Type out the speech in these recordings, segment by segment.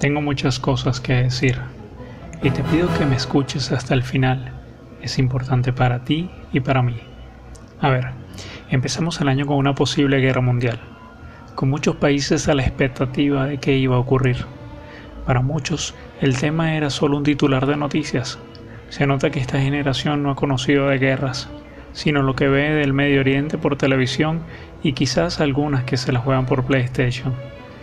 Tengo muchas cosas que decir y te pido que me escuches hasta el final. Es importante para ti y para mí. A ver, empezamos el año con una posible guerra mundial, con muchos países a la expectativa de qué iba a ocurrir. Para muchos, el tema era solo un titular de noticias. Se nota que esta generación no ha conocido de guerras, sino lo que ve del Medio Oriente por televisión y quizás algunas que se las juegan por PlayStation.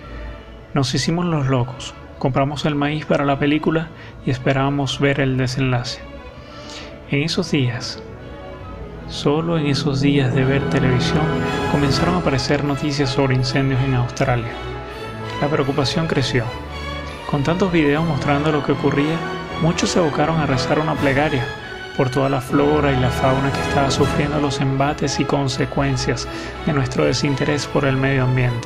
Nos hicimos los locos, compramos el maíz para la película y esperábamos ver el desenlace. En esos días, solo en esos días de ver televisión, comenzaron a aparecer noticias sobre incendios en Australia. La preocupación creció. Con tantos videos mostrando lo que ocurría, muchos se abocaron a rezar una plegaria por toda la flora y la fauna que estaba sufriendo los embates y consecuencias de nuestro desinterés por el medio ambiente.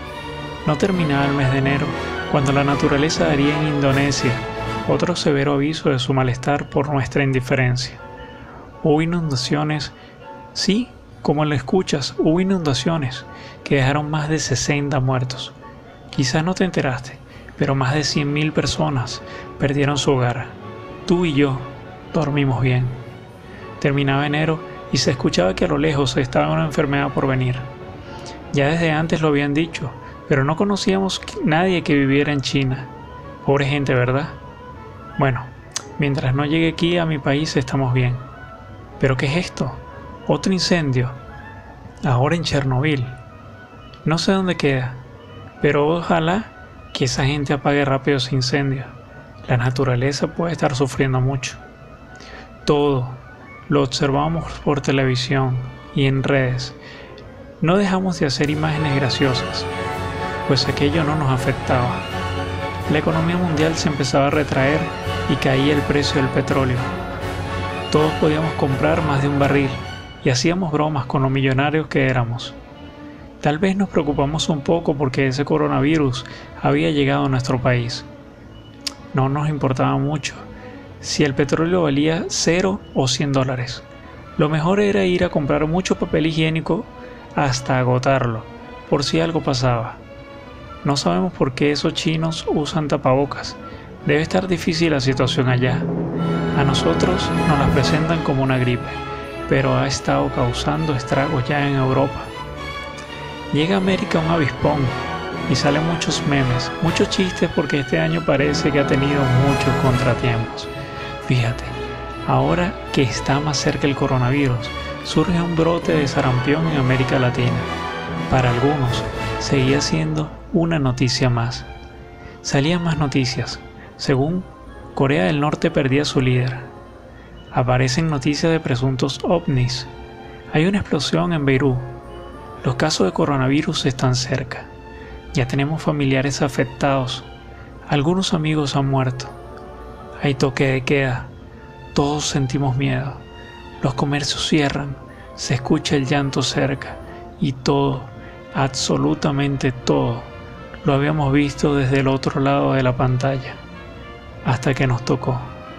No terminaba el mes de enero cuando la naturaleza daría en Indonesia otro severo aviso de su malestar por nuestra indiferencia. Hubo inundaciones, sí, como lo escuchas, hubo inundaciones que dejaron más de 60 muertos. Quizás no te enteraste, pero más de 100.000 personas perdieron su hogar. Tú y yo dormimos bien. Terminaba enero y se escuchaba que a lo lejos estaba una enfermedad por venir. Ya desde antes lo habían dicho, pero no conocíamos nadie que viviera en China. Pobre gente, ¿verdad? Bueno, mientras no llegue aquí a mi país estamos bien. ¿Pero qué es esto? Otro incendio. Ahora en Chernobyl. No sé dónde queda, pero ojalá que esa gente apague rápido ese incendio. La naturaleza puede estar sufriendo mucho. Todo lo observamos por televisión y en redes. No dejamos de hacer imágenes graciosas, pues aquello no nos afectaba. La economía mundial se empezaba a retraer y caía el precio del petróleo. Todos podíamos comprar más de un barril y hacíamos bromas con lo millonarios que éramos. Tal vez nos preocupamos un poco porque ese coronavirus había llegado a nuestro país. No nos importaba mucho si el petróleo valía 0 o $100. Lo mejor era ir a comprar mucho papel higiénico hasta agotarlo, por si algo pasaba. No sabemos por qué esos chinos usan tapabocas. Debe estar difícil la situación allá. A nosotros nos las presentan como una gripe, pero ha estado causando estragos ya en Europa. Llega a América un avispón y salen muchos memes, muchos chistes porque este año parece que ha tenido muchos contratiempos. Fíjate, ahora que está más cerca el coronavirus, surge un brote de sarampión en América Latina. Para algunos, seguía siendo una noticia más. Salían más noticias. Según Corea del Norte perdía a su líder. Aparecen noticias de presuntos ovnis. Hay una explosión en Beirut. Los casos de coronavirus están cerca. Ya tenemos familiares afectados. Algunos amigos han muerto. Hay toque de queda. Todos sentimos miedo. Los comercios cierran. Se escucha el llanto cerca. Y todo, absolutamente todo, lo habíamos visto desde el otro lado de la pantalla. Hasta que nos tocó.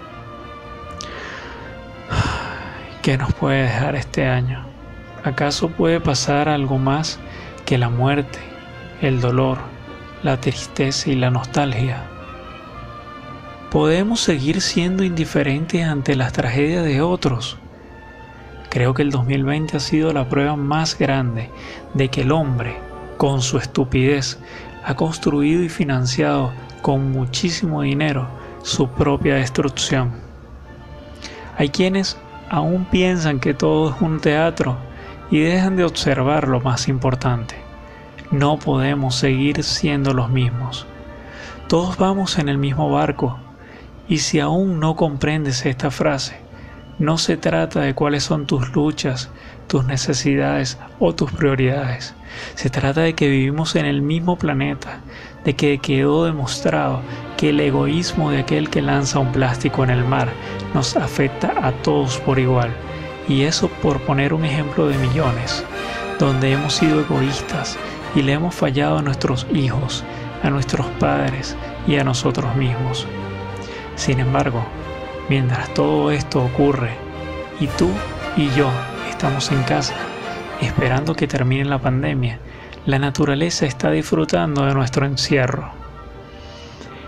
¿Qué nos puede dejar este año? ¿Acaso puede pasar algo más que la muerte, el dolor, la tristeza y la nostalgia? ¿Podemos seguir siendo indiferentes ante las tragedias de otros? Creo que el 2020 ha sido la prueba más grande de que el hombre, con su estupidez, ha construido y financiado con muchísimo dinero su propia destrucción. Hay quienes aún piensan que todo es un teatro y dejan de observar lo más importante. No podemos seguir siendo los mismos. Todos vamos en el mismo barco, y si aún no comprendes esta frase, no se trata de cuáles son tus luchas, tus necesidades o tus prioridades. Se trata de que vivimos en el mismo planeta, de que quedó demostrado que el egoísmo de aquel que lanza un plástico en el mar nos afecta a todos por igual. Y eso por poner un ejemplo de millones, donde hemos sido egoístas y le hemos fallado a nuestros hijos, a nuestros padres y a nosotros mismos. Sin embargo, mientras todo esto ocurre y tú y yo estamos en casa, esperando que termine la pandemia, la naturaleza está disfrutando de nuestro encierro.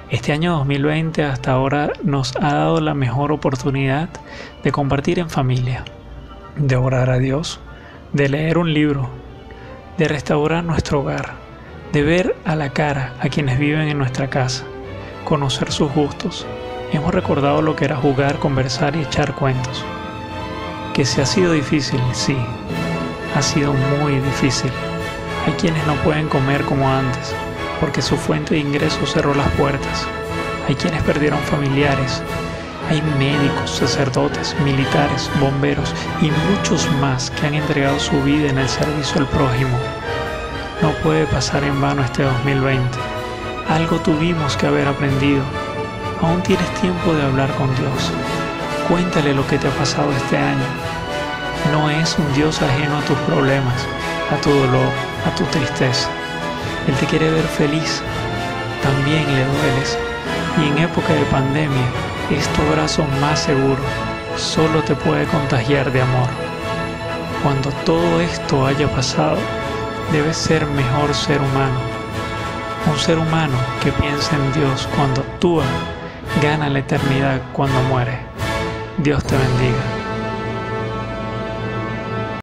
Este año 2020 hasta ahora nos ha dado la mejor oportunidad de compartir en familia, de orar a Dios, de leer un libro, de restaurar nuestro hogar, de ver a la cara a quienes viven en nuestra casa, conocer sus gustos. Hemos recordado lo que era jugar, conversar y echar cuentos. Que si ha sido difícil, sí, ha sido muy difícil. Hay quienes no pueden comer como antes, porque su fuente de ingresos cerró las puertas. Hay quienes perdieron familiares. Hay médicos, sacerdotes, militares, bomberos y muchos más que han entregado su vida en el servicio al prójimo. No puede pasar en vano este 2020. Algo tuvimos que haber aprendido. Aún tienes tiempo de hablar con Dios. Cuéntale lo que te ha pasado este año. No es un Dios ajeno a tus problemas, a tu dolor, a tu tristeza. Él te quiere ver feliz. También le dueles. Y en época de pandemia, es tu abrazo más seguro. Solo te puede contagiar de amor. Cuando todo esto haya pasado, debes ser mejor ser humano. Un ser humano que piensa en Dios cuando actúa, gana la eternidad cuando muere. Dios te bendiga.